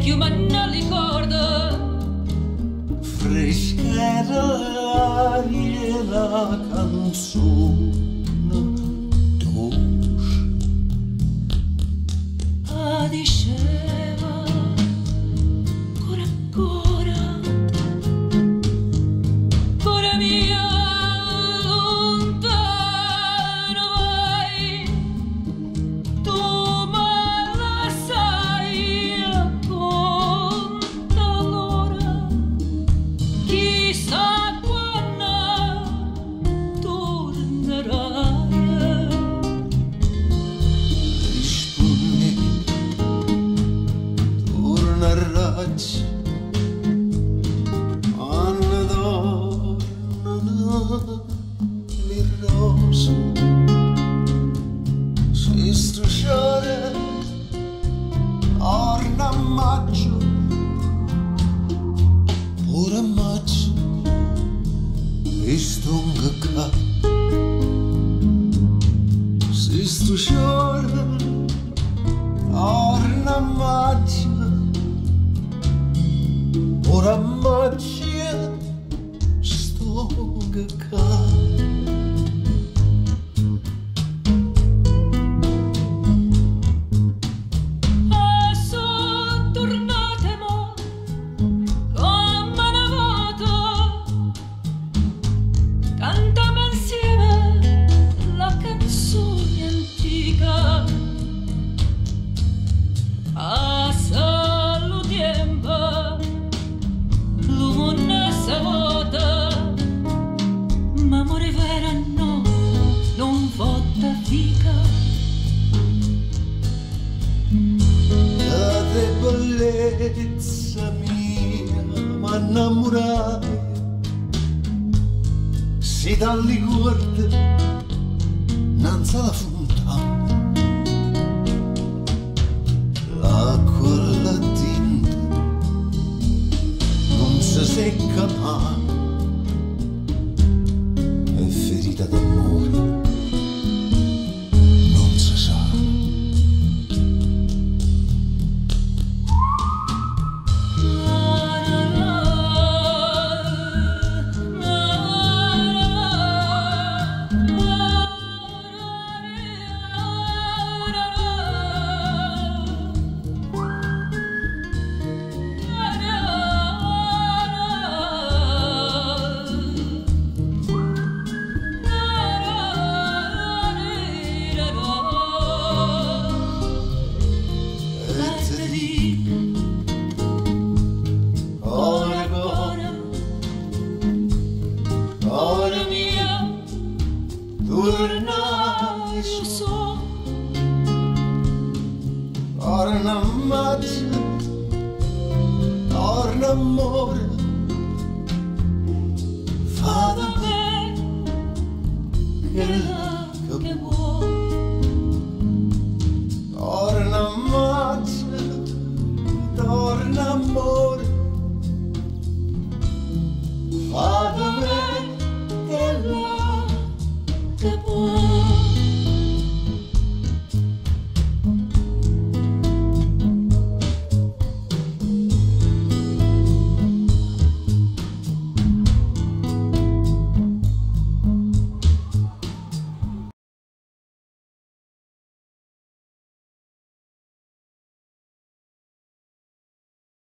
schiumano le corde. Fresca l'aria e la canzone dolce. Diceva ancora ancora, cuore mio lontano vai, tu me la sai racconta l'ora, chissà quando tornerai. Anna d'orna le rose, si strusciare orna a maggio, pure a maggio e stonga ca. Si strusciare orna a maggio, ora magia stonga ca. Sono tornate mo come una volta, cantiamo insieme la canzone antica. Salutiamo l'umore vuota, ma amore vera no, non vota fica. La debolezza mia m'innamorai, si dalle corde innanzi alla fontana, l'acqua e la tinta non si secca mai, è ferita d'amore, non si sa. Ora mia, tornai su, torna maggio, torna amore, fa da me che vuoi. Torna maggio, torna amore, fa da me che vuoi.